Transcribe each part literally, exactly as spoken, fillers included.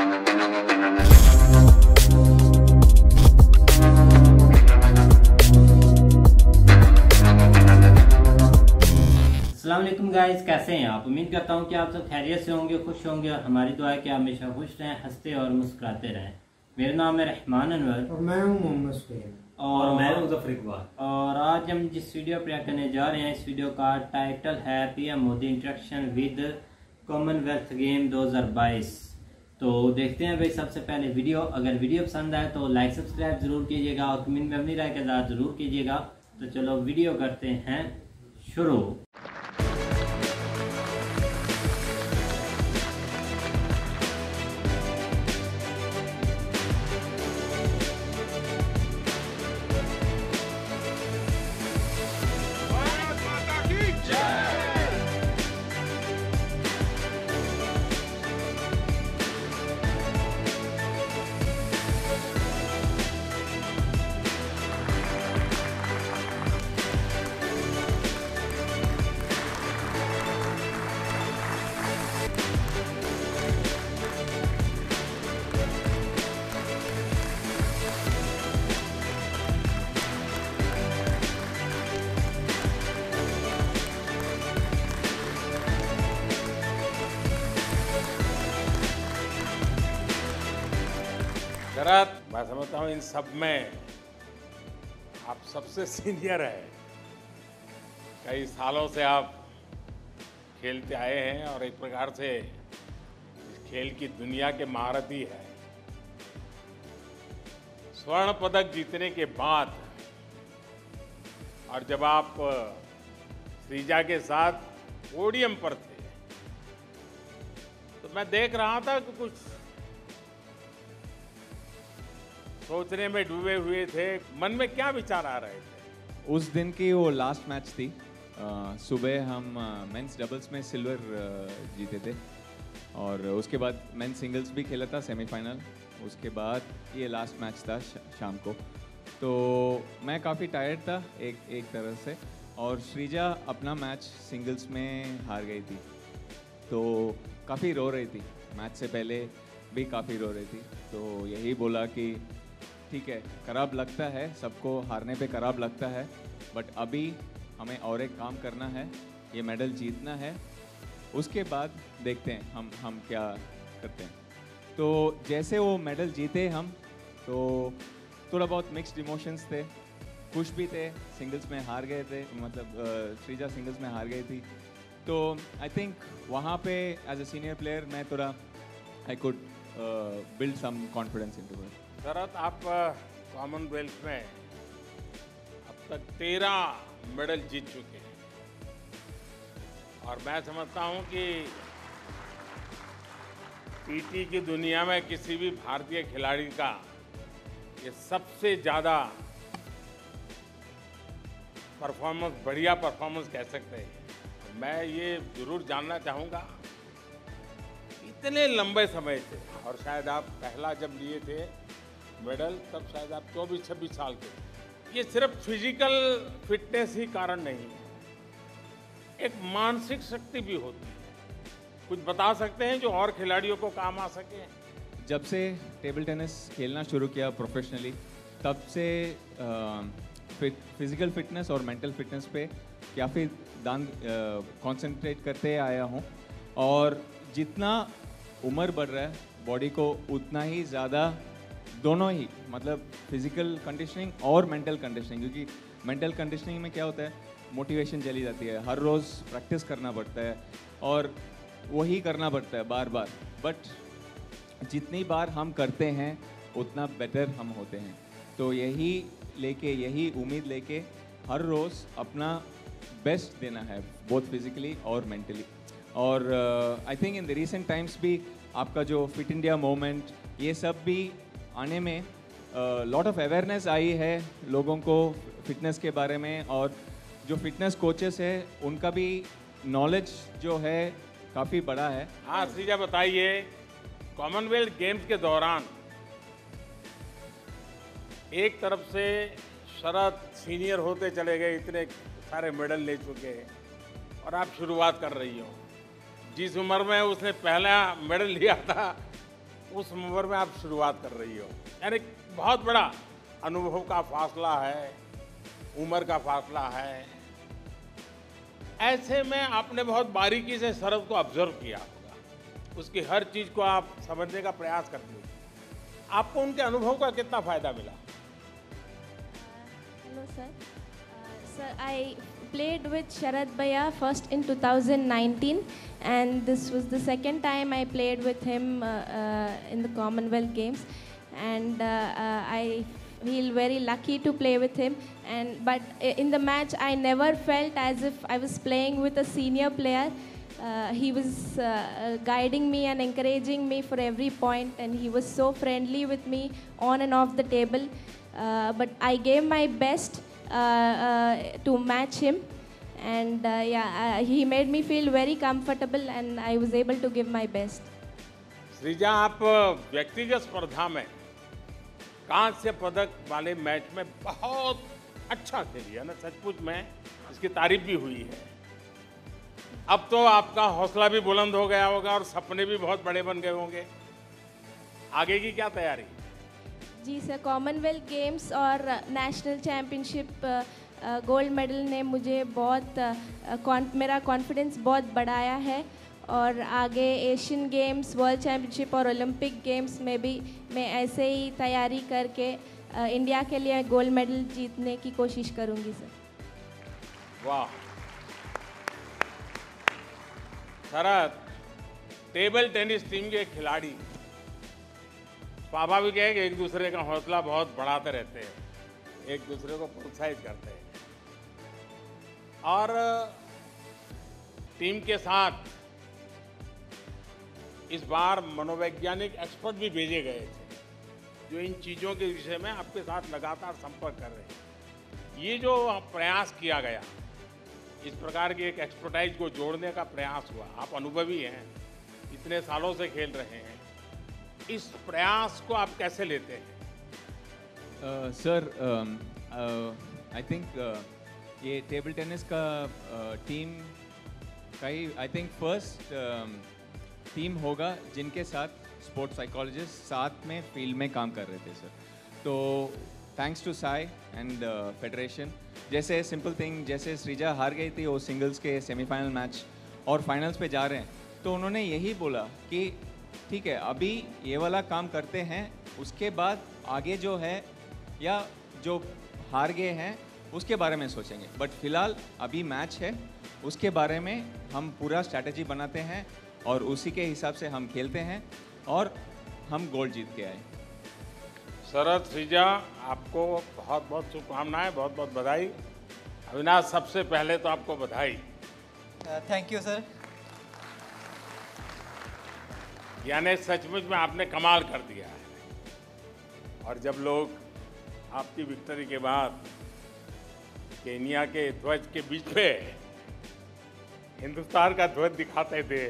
अस्सलामुअलैकुम गाइस, कैसे हैं आप। उम्मीद करता हूं कि आप सब खैरियत से होंगे, खुश होंगे और हमारी दुआ है कि आप हमेशा खुश रहें, हंसते और मुस्कुराते रहें। मेरा नाम है रहमान अनवर और मैं हूं मोहम्मद सुहेल और मैं हूं ज़फर इकबाल। और आज हम जिस वीडियो पर करने जा रहे हैं, इस वीडियो का टाइटल है PM Modi interaction with Commonwealth game दो हज़ार बाईस। तो देखते हैं भाई। सबसे पहले वीडियो, अगर वीडियो पसंद आए तो लाइक सब्सक्राइब जरूर कीजिएगा और कमेंट में अपनी राय के साथ जरूर कीजिएगा। तो चलो वीडियो करते हैं शुरू। शरत, मैं समझता हूँ इन सब में आप सबसे सीनियर है। कई सालों से आप खेलते आए हैं और एक प्रकार से इस खेल की दुनिया के महारथी है। स्वर्ण पदक जीतने के बाद और जब आप श्रीजा के साथ पोडियम पर थे तो मैं देख रहा था कि कुछ सोचने में डूबे हुए थे। मन में क्या विचार आ रहे थे? उस दिन की वो लास्ट मैच थी। आ, सुबह हम मेंस डबल्स में सिल्वर जीते थे और उसके बाद मेंस सिंगल्स भी खेला था सेमीफाइनल। उसके बाद ये लास्ट मैच था शाम को। तो मैं काफ़ी टायर्ड था एक एक तरह से, और श्रीजा अपना मैच सिंगल्स में हार गई थी तो काफ़ी रो रही थी। मैच से पहले भी काफ़ी रो रही थी। तो यही बोला कि ठीक है, खराब लगता है, सबको हारने पे खराब लगता है, बट अभी हमें और एक काम करना है, ये मेडल जीतना है। उसके बाद देखते हैं हम हम क्या करते हैं। तो जैसे वो मेडल जीते हम, तो थोड़ा बहुत मिक्स्ड इमोशंस थे। खुश भी थे, सिंगल्स में हार गए थे, मतलब श्रीजा सिंगल्स में हार गई थी। तो आई थिंक वहाँ पे एज अ सीनियर प्लेयर मैं थोड़ा I could build some confidence into it. Sharath, आप कॉमनवेल्थ में अब तक तेरह मेडल जीत चुके हैं और मैं समझता हूं कि पीटी की दुनिया में किसी भी भारतीय खिलाड़ी का ये सबसे ज़्यादा परफॉर्मेंस, बढ़िया परफॉर्मेंस कह सकते हैं। मैं ये जरूर जानना चाहूँगा, इतने लंबे समय से, और शायद आप पहला जब लिए थे मेडल तब शायद आप चौबीस छब्बीस साल के, ये सिर्फ फिजिकल फिटनेस ही कारण नहीं है, एक मानसिक शक्ति भी होती है। कुछ बता सकते हैं जो और खिलाड़ियों को काम आ सके? जब से टेबल टेनिस खेलना शुरू किया प्रोफेशनली, तब से फिजिकल फिटनेस और मेंटल फिटनेस पे काफ़ी दान कंसंट्रेट करते आया हूँ। और जितना उम्र बढ़ रहा है, बॉडी को उतना ही ज़्यादा दोनों ही, मतलब फिजिकल कंडीशनिंग और मेंटल कंडीशनिंग, क्योंकि मेंटल कंडीशनिंग में क्या होता है, मोटिवेशन चली जाती है, हर रोज़ प्रैक्टिस करना पड़ता है और वही करना पड़ता है बार बार। बट जितनी बार हम करते हैं उतना बेटर हम होते हैं। तो यही लेके, यही उम्मीद लेके हर रोज़ अपना बेस्ट देना है, बोथ फिजिकली और मेंटली। और I think in the recent times भी आपका जो फिट इंडिया मूवमेंट, ये सब भी आने में लॉट ऑफ अवेयरनेस आई है लोगों को फिटनेस के बारे में, और जो फिटनेस कोचेस है उनका भी नॉलेज जो है काफ़ी बड़ा है। हाँ श्रीजा, बताइए, कॉमनवेल्थ गेम्स के दौरान एक तरफ से शरत सीनियर होते चले गए, इतने सारे मेडल ले चुके हैं, और आप शुरुआत कर रही हो। जिस उम्र में उसने पहला मेडल लिया था उस उम्र में आप शुरुआत कर रही हो, यानी बहुत बड़ा अनुभव का फासला है, उम्र का फासला है। ऐसे में आपने बहुत बारीकी से शरद को ऑब्जर्व किया होगा, उसकी हर चीज को आप समझने का प्रयास करते हो। आपको उनके अनुभव का कितना फायदा मिला? Hello sir. Uh, sir, I played with Sharad Bhaiya first in two thousand nineteen, and this was the second time I played with him uh, uh, in the Commonwealth Games, and uh, uh, I feel very lucky to play with him. And but in the match, I never felt as if I was playing with a senior player. Uh, he was uh, guiding me and encouraging me for every point, and he was so friendly with me on and off the table. Uh, but I gave my best uh, uh, to match him, and uh, yeah, uh, he made me feel very comfortable, and I was able to give my best. Sreeja, आप व्यक्तिगत स्पर्धा में कांस्य पदक वाले match में बहुत अच्छा खेली है ना, सचमुच में इसकी तारीफ भी हुई है। अब तो आपका हौसला भी बुलंद हो गया होगा और सपने भी बहुत बड़े बन गए होंगे। आगे की क्या तैयारी? जी सर, कॉमनवेल्थ गेम्स और नेशनल चैम्पियनशिप गोल्ड मेडल ने मुझे बहुत uh, मेरा कॉन्फिडेंस बहुत बढ़ाया है, और आगे एशियन गेम्स, वर्ल्ड चैम्पियनशिप और ओलंपिक गेम्स में भी मैं ऐसे ही तैयारी करके uh, इंडिया के लिए गोल्ड मेडल जीतने की कोशिश करूंगी सर। वाह शरद, टेबल टेनिस टीम के खिलाड़ी स्वाभाविक है कि एक दूसरे का हौसला बहुत बढ़ाते रहते हैं, एक दूसरे को प्रोत्साहित करते हैं, और टीम के साथ इस बार मनोवैज्ञानिक एक्सपर्ट भी भेजे गए थे जो इन चीज़ों के विषय में आपके साथ लगातार संपर्क कर रहे हैं। ये जो प्रयास किया गया, इस प्रकार की एक एक्सपर्टाइज को जोड़ने का प्रयास हुआ, आप अनुभवी हैं, इतने सालों से खेल रहे हैं, इस प्रयास को आप कैसे लेते हैं? सर, आई थिंक ये टेबल टेनिस का टीम uh, का ही आई थिंक फर्स्ट टीम होगा जिनके साथ स्पोर्ट्स साइकोलॉजिस्ट साथ में फील्ड में काम कर रहे थे सर। तो thanks to SAI and federation. जैसे सिंपल थिंग, जैसे श्रीजा हार गई थी वो सिंगल्स के सेमीफाइनल मैच और फाइनल्स पे जा रहे हैं, तो उन्होंने यही बोला कि ठीक है अभी ये वाला काम करते हैं, उसके बाद आगे जो है या जो हार गए हैं उसके बारे में सोचेंगे, बट फिलहाल अभी मैच है, उसके बारे में हम पूरा स्ट्रैटेजी बनाते हैं और उसी के हिसाब से हम खेलते हैं और हम गोल्ड जीत के आए। शरद, श्रीजा, आपको बहुत बहुत शुभकामनाएं, बहुत बहुत बधाई। अविनाश, सबसे पहले तो आपको बधाई। Thank you sir. यानी सचमुच में आपने कमाल कर दिया है। और जब लोग आपकी विक्ट्री के बाद केनिया के ध्वज के बीच में हिंदुस्तान का ध्वज दिखाते थे।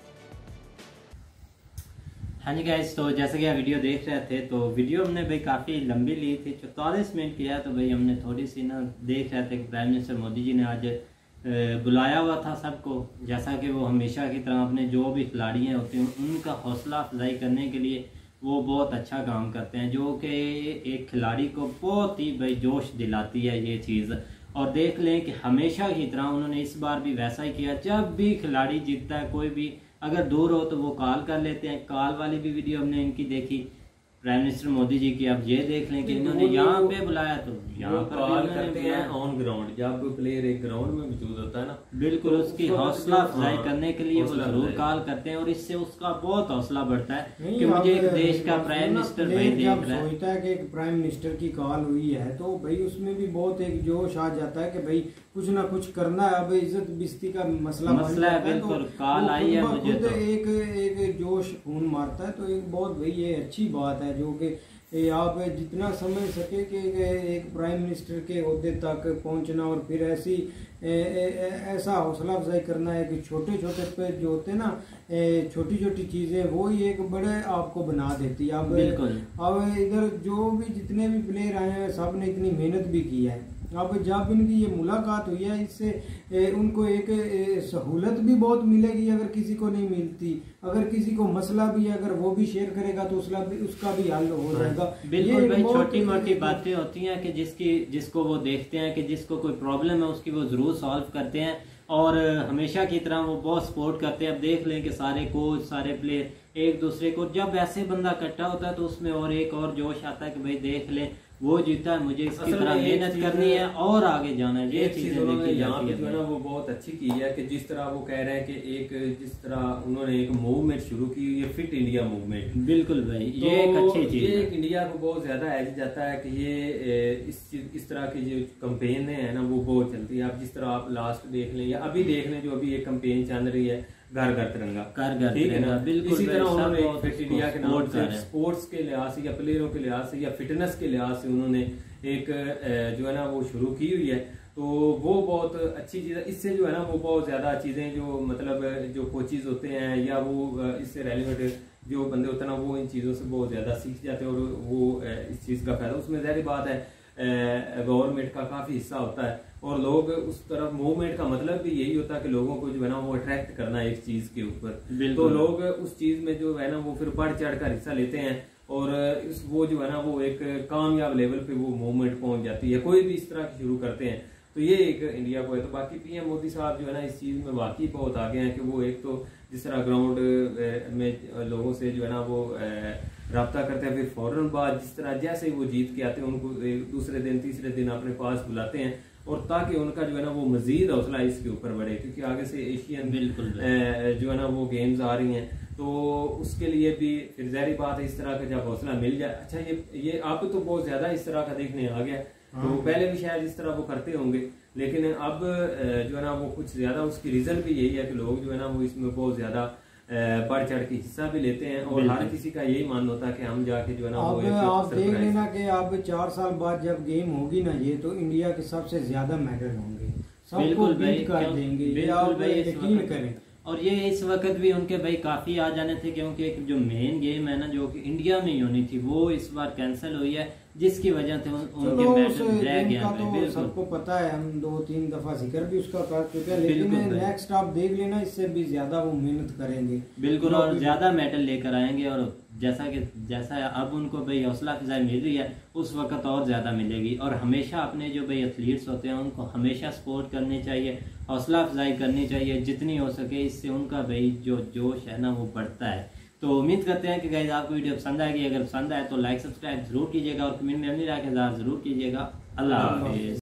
हाँ जी गाइस, तो जैसे कि आप वीडियो देख रहे थे, तो वीडियो हमने भाई काफ़ी लंबी ली थी, चौतालीस मिनट की है, तो भाई हमने थोड़ी सी ना देख रहे थे कि प्राइम मिनिस्टर मोदी जी ने आज बुलाया हुआ था सबको, जैसा कि वो हमेशा की तरह अपने जो भी खिलाड़ी हैं होते हैं उनका हौसला अफजाई करने के लिए वो बहुत अच्छा काम करते हैं, जो कि एक खिलाड़ी को बहुत ही भाई जोश दिलाती है ये चीज़। और देख लें कि हमेशा की तरह उन्होंने इस बार भी वैसा ही किया, जब भी खिलाड़ी जीतता है कोई भी अगर दूर हो तो वो कॉल कर लेते हैं। कॉल वाली भी वीडियो हमने इनकी देखी प्राइम मिनिस्टर मोदी जी की। अब ये देख लें कि इन्होंने यहाँ पे बुलाया तो यहाँ पर कॉल करते हैं ऑन ग्राउंड, जब कोई प्लेयर एक ग्राउंड में मौजूद होता है ना, बिल्कुल तो उसकी हौसला अफजाई करने के लिए वो जरूर कॉल करते हैं और इससे उसका बहुत हौसला बढ़ता है कि मुझे एक देश का प्राइम मिनिस्टर भाई देख रहा है। सोचता है कि एक प्राइम मिनिस्टर की कॉल हुई है तो भाई उसमें भी बहुत एक जोश आ जाता है कि भाई कुछ ना कुछ करना है, अब इज्जत बिस्ती का मसला मसला है। बिल्कुल, कॉल आई है मुझे तो एक एक जोश खून मारता है, तो एक बहुत भाई ये अच्छी बात है जो कि आप जितना समझ सके कि एक प्राइम मिनिस्टर के ओहदे तक पहुंचना और फिर ऐसी ए, ए, ऐसा हौसला अफजाई करना है कि छोटे छोटे पे जो होते हैं ना छोटी छोटी चीज़ें वो ही एक बड़े आपको बना देती है। अब अब इधर जो भी जितने भी प्लेयर आए हैं सब ने इतनी मेहनत भी की है, अब जब इनकी ये मुलाकात हुई है इससे ए, उनको एक सहूलत भी बहुत मिलेगी अगर किसी को नहीं मिलती, अगर किसी को मसला भी अगर वो भी शेयर करेगा तो उसका भी उसका भी हल हो जाएगा। बिल्कुल भाई, छोटी मोटी बातें होती हैं कि जिसकी जिसको वो देखते हैं कि जिसको कोई प्रॉब्लम है उसकी वो जरूर सॉल्व करते हैं और हमेशा की तरह वो बहुत सपोर्ट करते हैं। अब देख लें कि सारे कोच सारे प्लेयर एक दूसरे को, जब ऐसे बंदा इकट्ठा होता है तो उसमें और एक और जोश आता है कि भाई देख लें वो जीता है, मुझे इसकी तरह मेहनत करनी है और आगे जाना है। ये चीज उन्होंने यहाँ पे जो है ना वो बहुत अच्छी की है कि जिस तरह वो कह रहे हैं कि एक जिस तरह उन्होंने एक मूवमेंट शुरू की, ये फिट इंडिया मूवमेंट। बिल्कुल भाई, तो ये एक अच्छी चीज ये है। एक इंडिया को बहुत ज्यादा एज जाता है कि ये इस इस तरह की जो कंपेन है ना वो बहुत चलती है। आप जिस तरह आप लास्ट देख लें या अभी देख लें जो अभी एक कंपेन चल रही है घर घर तिरंगा, घर घर ठीक है ना। बिल्कुल इसी तरह उन्होंने एक फिट इंडिया के नाम से से स्पोर्ट्स के लिहाज से या प्लेयरों के लिहाज से या फिटनेस के लिहाज से उन्होंने एक जो है ना वो शुरू की हुई है। तो वो बहुत अच्छी चीज है। इससे जो है ना वो बहुत ज्यादा चीजें जो मतलब जो कोचिज होते हैं या वो इससे रेलिवेंट जो बंदे होते हैं ना वो इन चीजों से बहुत ज्यादा सीख जाते हैं और वो इस चीज का फायदा उसमें जाहिर बात है गवर्नमेंट का काफी हिस्सा होता है और लोग उस तरफ मूवमेंट का मतलब भी यही होता है कि लोगों को जो है ना वो अट्रैक्ट करना है एक चीज के ऊपर। तो लोग उस चीज में जो है ना वो फिर बढ़ चढ़ कर हिस्सा लेते हैं और इस वो जो है ना वो एक कामयाब लेवल पे वो मूवमेंट पहुंच जाती है। कोई भी इस तरह की शुरू करते हैं तो ये एक इंडिया को है। तो बाकी पीएम मोदी साहब जो है ना इस चीज में वाकई बहुत आगे हैं कि वो एक तो जिस तरह ग्राउंड में लोगों से जो है ना वो रब्ता करते हैं, फिर फौरन बाद जिस तरह जैसे ही वो जीत के आते हैं उनको दूसरे दिन तीसरे दिन अपने पास बुलाते हैं और ताकि उनका जो है ना वो मजीद हौसला इसके ऊपर बढ़े क्योंकि आगे से एशियन बिल्कुल जो है ना वो गेम्स आ रही हैं तो उसके लिए भी फिर ज़ाहिर बात है इस तरह का जब हौसला मिल जाए। अच्छा ये ये अब तो बहुत ज्यादा इस तरह का देखने आ गया, तो पहले भी शायद इस तरह वो करते होंगे लेकिन अब जो है ना वो कुछ ज्यादा उसकी रीजन भी यही है कि लोग जो है ना वो इसमें बहुत ज्यादा बढ़ चढ़ के हिस्सा भी लेते हैं और हर किसी का यही मान होता है कि हम जाके जो है ना आप, वो आप देख लेना कि आप चार साल बाद जब गेम होगी ना ये तो इंडिया के सबसे ज्यादा मेडल होंगे, सबको बीट कर देंगे, ये आप यकीन करें। और ये इस वक्त भी उनके भाई काफी आ जाने थे क्योंकि एक जो मेन गेम है ना जो कि इंडिया में ही होनी थी वो इस बार कैंसिल हुई है जिसकी वजह से उन, उनके मेडल रह गया। तो सबको पता है, हम दो तीन दफा जिक्र भी उसका कर चुके हैं लेकिन नेक्स्ट आप देख लेना इससे भी ज्यादा वो मेहनत करेंगे बिल्कुल और ज्यादा मेडल लेकर आएंगे और जैसा कि जैसा अब उनको भाई हौसला अफजाई मिल रही है उस वक्त और ज्यादा मिलेगी। और हमेशा अपने जो भाई एथलीट्स होते हैं उनको हमेशा सपोर्ट करनी चाहिए, हौसला अफजाई करनी चाहिए जितनी हो सके, इससे उनका भाई जो जोश है ना वो बढ़ता है। तो उम्मीद करते हैं कि गाइस आपको वीडियो पसंद आएगी, अगर पसंद आए तो लाइक सब्सक्राइब जरूर कीजिएगा और कमेंट में अपनी राय के जरूर कीजिएगा। अल्लाह हाफिज।